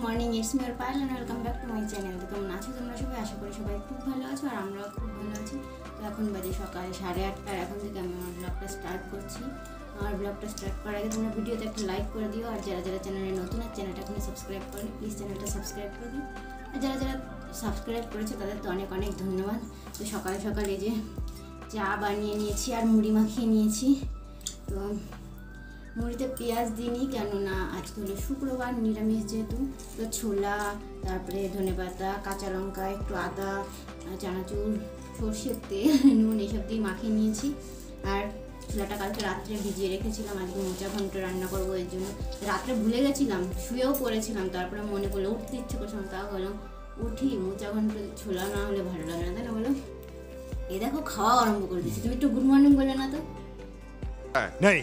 Morning, it's me Payel and welcome back to my channel. তো কেমন আছো তোমরা সবাই? আশা করি সবাই খুব ভালো আছো আর আমরাও খুব ভালো আছি। তো এখন বাজে সকাল 8:30 আর এখন থেকে আমি আমার ব্লগটা স্টার্ট করছি। আমার ব্লগটা স্টার্ট করার আগে তোমরা ভিডিওতে একটা লাইক করে দিও, আর যারা যারা চ্যানেলে নতুন আছে চ্যানেলটা এখনো সাবস্ক্রাইব করনি প্লিজ চ্যানেলটা সাবস্ক্রাইব করে দিও, আর যারা যারা সাবস্ক্রাইব করেছে তাদের তো অনেক অনেক ধন্যবাদ। তো সকাল সকাল এই যে চা বানিয়ে নিয়েছি আর মুড়ি মাখিয়ে নিয়েছি। তো মুড়িতে পেঁয়াজ দিইনি, কেননা আজকে হলো শুক্রবার, নিরামিষ যেহেতু। তো ছোলা, তারপরে ধনেপাতা, কাঁচা লঙ্কা, একটু আদা, চানাচুর, সর্ষের তেল, নুন এসব দিয়ে মাখিয়ে নিয়েছি। আর ছোলাটা কালকে রাত্রে ভিজিয়ে রেখেছিলাম, আজকে মোচা ঘন্ট রান্না করবো। এর জন্য রাত্রে ভুলে গেছিলাম, শুয়েও পড়েছিলাম, তারপরে মনে করলো উঠতে ইচ্ছে করছিলাম, তা হলো উঠি মোচা ঘন্ট ছোলা না হলে ভালো লাগে না, তাই না বলো? এই দেখো খাওয়া আরম্ভ করে দিচ্ছি। তুমি একটু গুড মর্নিং বলবে না তো? नहीं।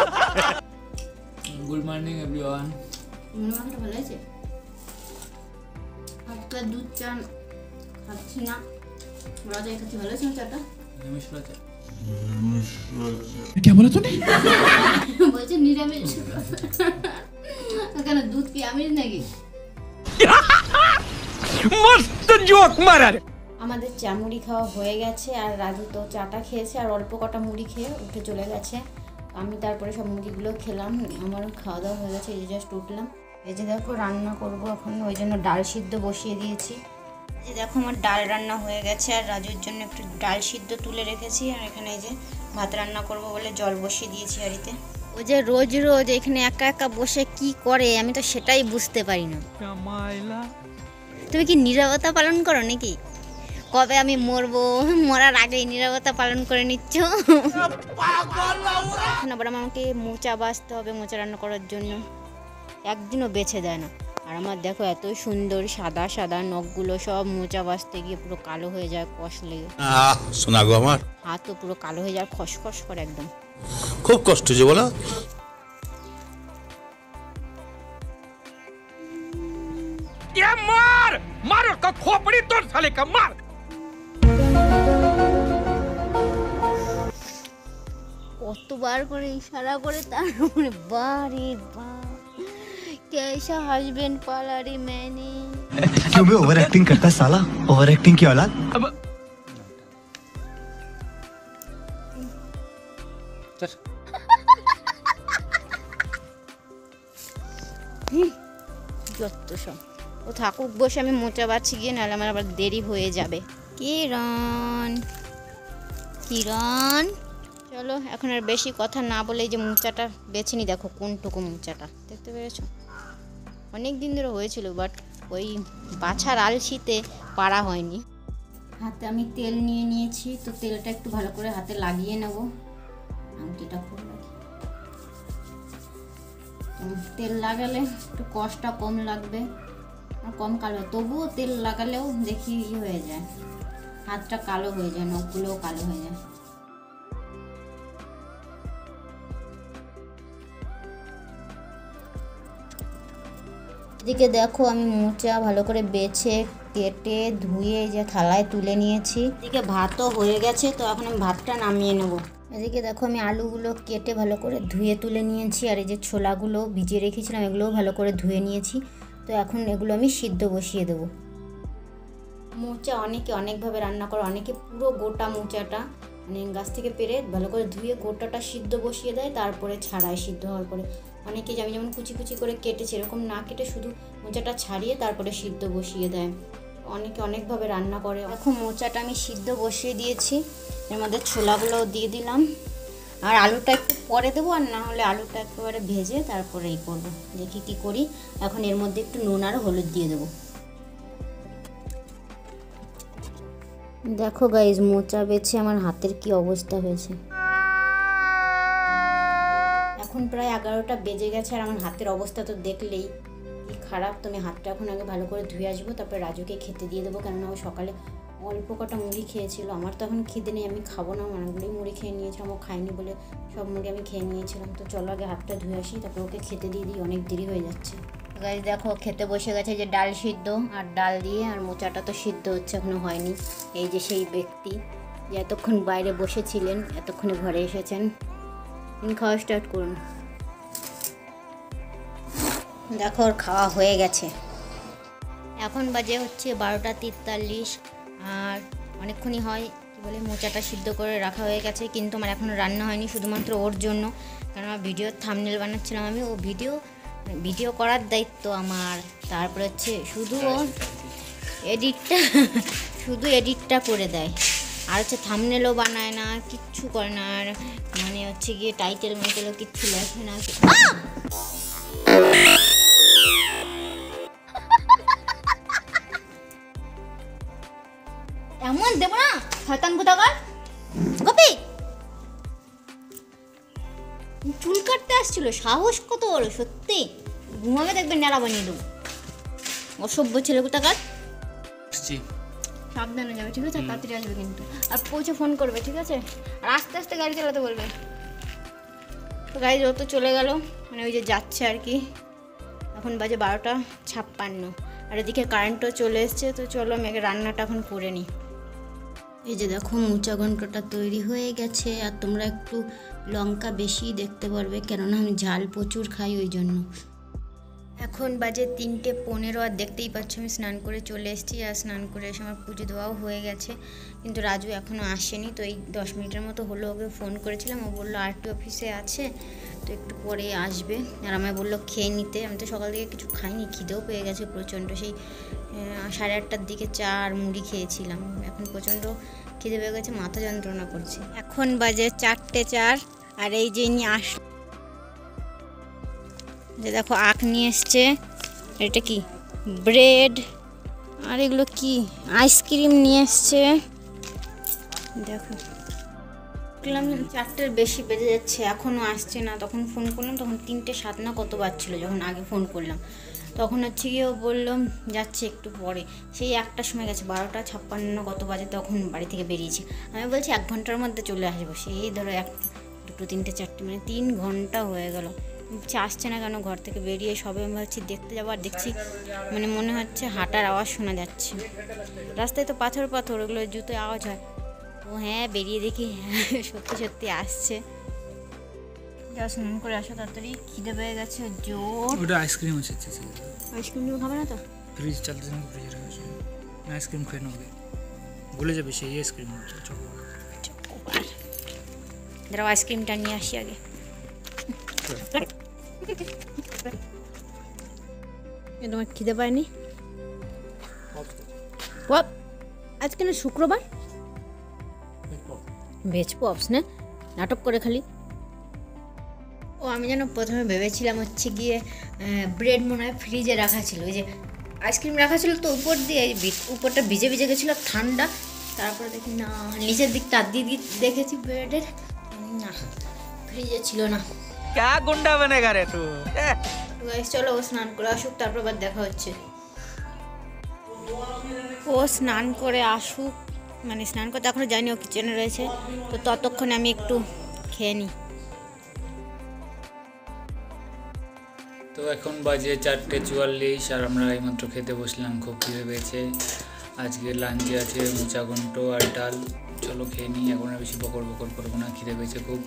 Good morning everyone. মাখাটা ভালো আছে। আজকে দুধ চা খাচ্ছি না, রাজা খাচ্ছি। ভালো আছে চাটা? क्या बोला तूने? বলছে নিরামিষ। কেন দুধ কি আমিষ নাকি? मस्त जोक मारा रे। আমাদের চা মুড়ি খাওয়া হয়ে গেছে, আর রাজু তো চাটা খেয়েছে আর অল্প কটা মুড়ি খেয়ে উঠে চলে গেছে। আমি তারপরে সব মুড়িগুলো খেলাম, আমারও খাওয়া দাওয়া হয়ে গেছে। এই যে জাস্ট উঠলাম। এই যে দেখো রান্না করব এখন, ওই জন্য ডাল সিদ্ধ বসিয়ে দিয়েছি। এই যে দেখো আমার ডাল রান্না হয়ে গেছে, আর রাজুর জন্য একটু ডাল সিদ্ধ তুলে রেখেছি। আর এখানে এই যে ভাত রান্না করব বলে জল বসিয়ে দিয়েছি হাঁড়িতে। ও যে রোজ রোজ এখানে একা একা বসে কি করে আমি তো সেটাই বুঝতে পারি না। তুমি কি নীরবতা পালন করো নাকি? কবে আমি মরবো, মরার আগেই নীরবতা পালন করে নিচ্ছ। এখন আবার আমাকে মোচা বাছতে হবে মোচা রান্না করার জন্য, একদিনও বেছে দেয় না। আর আমার দেখো এত সুন্দর সাদা সাদা নখগুলো, সব মোচা বাছতে গিয়ে পুরো কালো হয়ে যায়, কষ্ট লেগে। শোনা গো আমার হাতও পুরো কালো হয়ে যায়, খসখস করে একদম। খুব কষ্ট যে বলো। ये मार मार का खोपड़ी तोड़ साले का मार। কতবার করে ইশারা করে, তারপরে বারে বা कैसा हस्बैंड पाला रे मैंने। क्यों भी ओवर एक्टिंग करता साला, ओवर एक्टिंग की औलाद। যত সব ও থাকুক বসে, আমি মোচা বাচ্ছি গিয়ে, নাহলে আমার আবার দেরি হয়ে যাবে। কিরণ কিরণ চলো এখন আর বেশি কথা না বলে এই যে মোচাটা বেছে নি। দেখো কোনটুকু মোচাটা দেখতে পেরেছো? অনেক দিন ধরে হয়েছিল, বাট ওই বাছার আলসিতে পারা হয়নি। হাতে আমি তেল নিয়ে নিয়েছি, তো তেলটা একটু ভালো করে হাতে লাগিয়ে নেব। আংটিটা খুব লাগে, তেল লাগালে একটু কষ্টটা কম লাগবে আর কম কালো, তবুও তেল লাগালেও দেখি হয়ে যায়, হাতটা কালো হয়ে যায়, নখগুলোও কালো হয়ে যায়। এদিকে দেখো আমি মোচা ভালো করে বেছে কেটে ধুয়ে যে থালায় তুলে নিয়েছি। এদিকে ভাতও হয়ে গেছে, তো এখন আমি ভাতটা নামিয়ে নেব। এদিকে দেখো আমি আলুগুলো কেটে ভালো করে ধুয়ে তুলে নিয়েছি, আর এই যে ছোলাগুলো ভিজিয়ে রেখেছিলাম এগুলোও ভালো করে ধুয়ে নিয়েছি। তো এখন এগুলো আমি সিদ্ধ বসিয়ে দেবো। মোচা অনেকে অনেকভাবে রান্না করে, অনেকে পুরো গোটা মোচাটা মানে গাছ থেকে পেরে ভালো করে ধুয়ে গোটাটা সিদ্ধ বসিয়ে দেয়, তারপরে ছাড়ায় সিদ্ধ হওয়ার পরে। অনেকে আমি যেমন কুচি কুচি করে কেটেছি, এরকম না কেটে শুধু মোচাটা ছাড়িয়ে তারপরে সিদ্ধ বসিয়ে দেয়। অনেকে অনেকভাবে রান্না করে। এখন মোচাটা আমি সিদ্ধ বসিয়ে দিয়েছি, এর মধ্যে ছোলাগুলোও দিয়ে দিলাম, আর আলুটা একটু পরে দেবো, আর না হলে আলুটা একেবারে ভেজে তারপরে এই করবো। দেখি কি করি। এখন এর মধ্যে একটু নুন আর হলুদ দিয়ে দেবো। দেখো গাইজ মোচা বেছে আমার হাতের কি অবস্থা হয়েছে। এখন প্রায় 11টা বেজে গেছে, আর আমার হাতের অবস্থা তো দেখলেই কি খারাপ। তো আমি হাতটা এখন আগে ভালো করে ধুয়ে আসবো, তারপরে রাজুকে খেতে দিয়ে দেবো, কেননা ও সকালে অল্প কটা মুড়ি খেয়েছিল। আমার তো এখন খিদে নেই, আমি খাবো না, অনেকগুলোই মুড়ি খেয়ে নিয়েছিলাম, ও খাইনি বলে সব মুড়ি আমি খেয়ে নিয়েছিলাম। তো চলো আগে হাতটা ধুয়ে আসি, তারপরে ওকে খেতে দিয়ে দিই, অনেক দেরি হয়ে যাচ্ছে। গাইজ দেখো খেতে বসে গেছে, যে ডাল সিদ্ধ আর ডাল দিয়ে, আর মোচাটা তো সিদ্ধ হচ্ছে, এখনো হয়নি। এই যে সেই ব্যক্তি যে এতক্ষণ বাইরে বসেছিলেন, এতক্ষণে ঘরে এসেছেন, খাওয়া স্টার্ট করুন। দেখো ওর খাওয়া হয়ে গেছে। এখন বাজে হচ্ছে 12:43 আর অনেকক্ষণই হয় কী বলে মোচাটা সিদ্ধ করে রাখা হয়ে গেছে, কিন্তু আমার এখনও রান্না হয়নি, শুধুমাত্র ওর জন্য, কারণ আমার ভিডিওর থাম্বনেল বানাচ্ছিলাম আমি। ও ভিডিও করার দায়িত্ব আমার, তারপরে হচ্ছে শুধু ও এডিটটা করে দেয়, আর হচ্ছে থাম্বনেলও বানায় না, কিচ্ছু করে না, আর মানে হচ্ছে গিয়ে টাইটেল মাইটেলও কিচ্ছু লেখে না। এমন দেবো না শয়তান কোথাকার। কপি চুল কাটতে আসছিল, সাহস কত বড় সত্যি, ঘুমাবে দেখবেন নেড়া বানিয়ে দেবো, অসভ্য ছেলে কোথাকার। সাবধানে যাবে ঠিক আছে, তাড়াতাড়ি আসবে কিন্তু, আর পৌঁছে ফোন করবে ঠিক আছে, আর আস্তে আস্তে গাড়ি চালাতে বলবে। তো গাড়ি যত চলে গেল, মানে ওই যে যাচ্ছে আর কি। এখন বাজে 12:56 আর এদিকে কারেন্টও চলে এসছে। তো চলো আমি আগে রান্নাটা এখন করে নিই। এই যে দেখো মোচা ঘন্টটা তৈরি হয়ে গেছে, আর তোমরা একটু লঙ্কা বেশি দেখতে পারবে, কেননা আমি ঝাল প্রচুর খাই ওই জন্য। এখন বাজে 3:15 আর দেখতেই পাচ্ছ আমি স্নান করে চলে এসেছি, আর স্নান করে এসে আমার পুজো দেওয়াও হয়ে গেছে, কিন্তু রাজু এখনও আসেনি। তো এই 10 মিনিটের মতো হলো, ওকে ফোন করেছিলাম, ও বললো আরটি অফিসে আছে, তো একটু পরে আসবে। আর আমায় বললো খেয়ে নিতে, আমি তো সকাল থেকে কিছু খাইনি, খিদেও পেয়ে গেছে প্রচণ্ড, সেই 8:30টার দিকে চা আর মুড়ি খেয়েছিলাম, এখন প্রচণ্ড খিদে পেয়ে গেছে, মাথা যন্ত্রণা করছে। এখন বাজে 4:04 আর এই যে নিয়ে যে দেখো আখ নিয়ে এসছে, এটা কি ব্রেড, আর এগুলো কি আইসক্রিম নিয়ে এসছে। দেখো দেখলাম 4টের বেশি বেজে যাচ্ছে, এখনও আসছে না। তখন ফোন করলাম, তখন 3:07 না কত বাজছিল যখন আগে ফোন করলাম, তখন হচ্ছে গিয়ে বললাম যাচ্ছে একটু পরে, সেই 1টার সময় গেছে, 12:56 কত বাজে তখন বাড়ি থেকে বেরিয়েছি। আমি বলছি 1 ঘন্টার মধ্যে চলে আসবো, সেই ধরো 1, 2, 3, 4 মানে 3 ঘন্টা হয়ে গেল, আসছে না কেন। ঘর থেকে বেরিয়ে সবে আমি ভাবছি দেখতে যাবো, আর দেখছি মানে মনে হচ্ছে হাঁটার আওয়াজ শোনা যাচ্ছে, রাস্তায় তো পাথর ওগুলো জুতোয় আওয়াজ হয়। ও হ্যাঁ, বেরিয়ে দেখি সত্যি আসছে। স্নান করে আসো তাড়াতাড়ি, খিদে পেয়ে গেছে জোর। ওটা আইসক্রিম আছে, আইসক্রিম খাবে না তো? ফ্রিজ চালতে না, ফ্রিজে রাখা আইসক্রিম খেয়ে নেবে, ভুলে যাবে সেই আইসক্রিম। দাঁড়াও আইসক্রিমটা নিয়ে আসি আগে। তোমার খিদে পায়নি? আজকে না শুক্রবার, ভেজ পপস না, নাটক করে খালি। ও আমি যেন প্রথমে ভেবেছিলাম হচ্ছে গিয়ে ব্রেড মনে হয় ফ্রিজে রাখা ছিল, ওই যে আইসক্রিম রাখা ছিল তো উপর দিয়ে, উপরটা ভিজে গেছিলো ঠান্ডা, তারপরে দেখি না নিচের দিকটা দিয়ে দেখেছি ব্রেডের, না ফ্রিজে ছিল না। क्या गुंडा बनेगा रे तू? চলো ও স্নান করে আসুক, তারপর আবার দেখা হচ্ছে। ও স্নান করে আসুক, মানে স্নান করতে এখনো যায়নি, ও কিচেনে রয়েছে, তো ততক্ষণে আমি একটু খেয়ে নিই। তো এখন বাজে 4:44 আর আমরা এইমাত্র খেতে বসলাম, খুব খিদে পেয়েছে। আজকে লাঞ্চে আছে মোচা ঘন্ট আর ডাল, চলো খেয়ে নিই, এখন আর বেশি বকর করবো না, খিদে পেয়েছে খুব,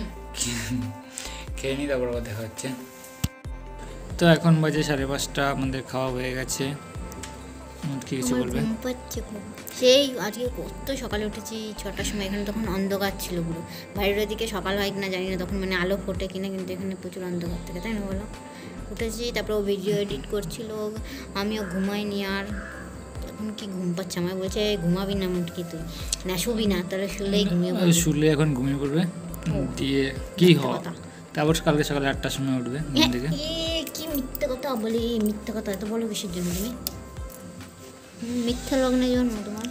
খেয়ে নিই তারপর দেখা হচ্ছে। তো এখন বাজে 5:30, আমাদের খাওয়া হয়ে গেছে। কি কিছু বলবে? সেই আজকে কত সকালে উঠেছি 6টার সময়, এখানে তখন অন্ধকার ছিল পুরো, বাইরের দিকে সকাল হয় কিনা জানি না, তখন মানে আলো ফোটে কিনা, কিন্তু এখানে প্রচুর অন্ধকার থাকে, তাই না বলো? উঠেছি, তারপরে ও ভিডিও এডিট করছিল, আমিও ঘুমাইনি, আর এখন কি ঘুম পাচ্ছে, আমায় বলছে ঘুমাবি না মুটকি, তুই না শুবি না, তাহলে শুলেই শুলে এখন ঘুমিয়ে পড়বে, দিয়ে কি হয় তারপর কালকে সকালে 8টার সময় উঠবে ঘুম থেকে। কি মিথ্যে কথা বলি, মিথ্যে কথা এত বলো কিসের জন্য তুমি? মিথ্যা লগ্নের জন্য তোমার।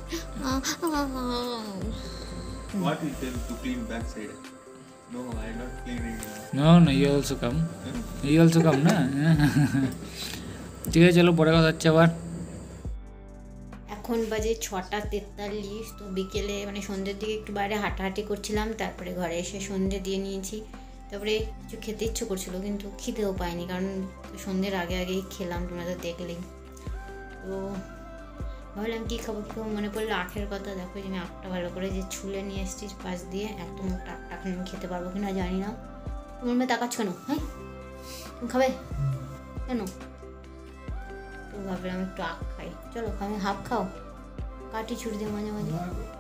What we tell to clean backside? No, I'm not cleaning. No, you also come. You also come না? ঠিক আছে, চলো পরে কথা হচ্ছে আবার। এখন বাজে 6:43, তো বিকেলে মানে সন্ধ্যের দিকে একটু বাইরে হাঁটাহাঁটি করছিলাম, তারপরে ঘরে এসে সন্ধ্যে দিয়ে নিয়েছি, তারপরে কিছু খেতে ইচ্ছে করছিল কিন্তু খিদেও পাইনি, কারণ সন্ধ্যের আগেই খেলাম, তোমরা তো দেখলেই। তো ভাবলাম কী খাবো মনে পড়লো আখের কথা। দেখো যে আমি আখটা ভালো করে যে ছুলে নিয়ে এসেছি পাশ দিয়ে, এত মোটা আখটা এখন আমি খেতে পারবো কিনা জানি না। তোমার মেয়ে তাকাচ্ছ কেন? হ্যাঁ তুমি খাবে কেন? তো ভাবলাম একটু আখ খাই। চলো আমি হাফ খাও, কাটি ছুটি দিয়ে মাঝে মাঝে।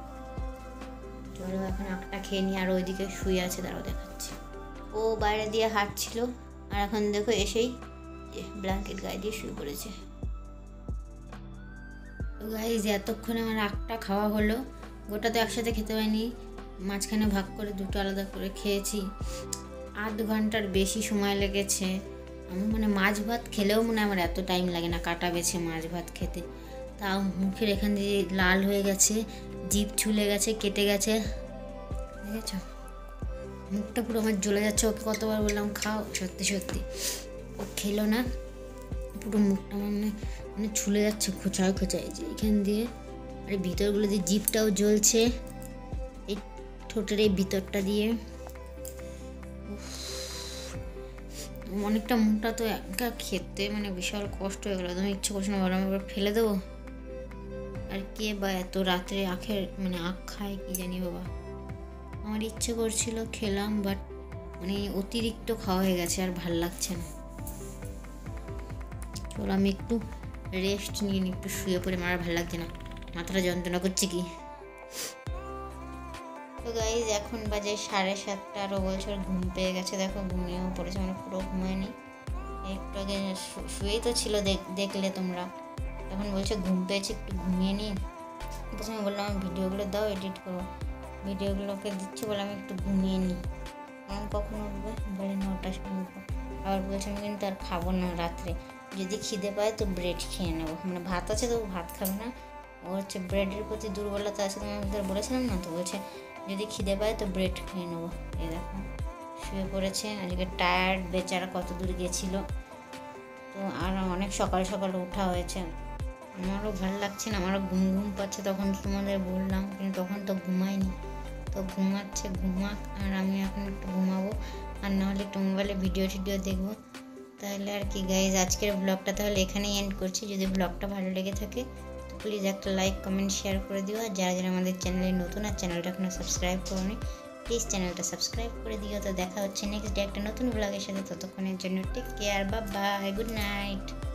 চলো এখন আখটা খেয়ে নিই। আর ওইদিকে শুয়ে আছে, দাঁড়াও দেখাচ্ছি। ও বাইরে দিয়ে হাঁটছিল, আর এখন দেখো এসেই ব্ল্যাঙ্কেট গায়ে দিয়ে শুয়ে পড়েছে। তো গাইজ এতক্ষণে আমার আখটা খাওয়া হলো। গোটা তো একসাথে খেতে হয়নি, মাঝখানে ভাগ করে দুটো আলাদা করে খেয়েছি। 8 ঘন্টার বেশি সময় লেগেছে। আমি মানে মাছ ভাত খেলেও মনে হয় আমার এত টাইম লাগে না কাটা বেছে মাছ ভাত খেতে। তাও মুখের এখান দিয়ে লাল হয়ে গেছে, জিভ ছুলে গেছে, কেটে গেছে, দেখেছ? মুখটা পুরো আমার জ্বলে যাচ্ছে। ওকে কতবার বললাম খাও, সত্যি সত্যি ও খেলো না। পুরো মুখটা মানে ছুলে যাচ্ছে খোঁচায় খোঁচায় যে এখান দিয়ে। আর এই ভিতরগুলো দিয়ে জিভটাও জ্বলছে, এই ঠোঁটের এই ভিতরটা দিয়ে। অনেকটা মুখটা তো একা খেতে মানে বিশাল কষ্ট হয়ে গেলো। তুমি ইচ্ছে করছো না বলো আমি এবার ফেলে দেবো? আর কে বা এত রাত্রে আখের মানে আখ খায় কি জানি বাবা। আমার ইচ্ছে করছিল, খেলাম, বাট মানে অতিরিক্ত খাওয়া হয়ে গেছে, আর ভাল লাগছে না। চলো আমি একটু রেস্ট নিয়ে নিই, একটু শুয়ে পড়ে। আমার ভালো লাগছে না, মাথাটা যন্ত্রণা করছে কি। তো গাইজ এখন বাজে 7:30। আরও বলছে ঘুম পেয়ে গেছে, দেখো ঘুমিয়েও পড়েছে, মানে পুরো ঘুমায়নি। একটু আগে শুয়েই তো ছিল, দেখলে তোমরা। তখন বলছে ঘুম পেয়েছে, একটু ঘুমিয়ে নিই। প্রথমে বললাম আমি ভিডিওগুলো দাও, এডিট করো। ভিডিওগুলোকে দিচ্ছি বলে আমি একটু ঘুমিয়ে নিই। আমি কখন উঠবে বলে 9টার সময় উঠবো। আবার বলছে আমি কিন্তু আর খাবো না রাত্রে, যদি খিদে পায় তো ব্রেড খেয়ে নেবো। মানে ভাত আছে তো ভাত খাবে না, ও হচ্ছে ব্রেডের প্রতি দুর্বলতা আছে, তোমাদের বলেছিলাম না। তো বলছে যদি খিদে পায় তো ব্রেড খেয়ে নেবো। এই দেখো শুয়ে পড়েছে। আজকে টায়ার্ড বেচারা, কত দূর গেছিলো। তো আর অনেক সকাল সকাল ওঠা হয়েছে। আমারও ভালো লাগছে না, আমারও ঘুম ঘুম পাচ্ছে। তখন তোমাদের বললাম, কিন্তু তখন তো ঘুমায়নি। তো ঘুমাচ্ছে, ঘুমাক, আর আমি এখন একটু ঘুমাবো। আর নাহলে একটু মোবাইলে ভিডিও দেখবো। তাহলে আর কি গাইজ, আজকের ব্লগটা তাহলে এখানেই এন্ড করছি। যদি ব্লগটা ভালো লেগে থাকে তো প্লিজ একটা লাইক, কমেন্ট, শেয়ার করে দিও। আর যারা যারা আমাদের চ্যানেলে নতুন আর চ্যানেলটা এখনো সাবস্ক্রাইব করোনি, প্লিজ চ্যানেলটা সাবস্ক্রাইব করে দিও। তো দেখা হচ্ছে নেক্সট ডে একটা নতুন ব্লগের সাথে। ততক্ষণের জন্য take care, bye bye, good night.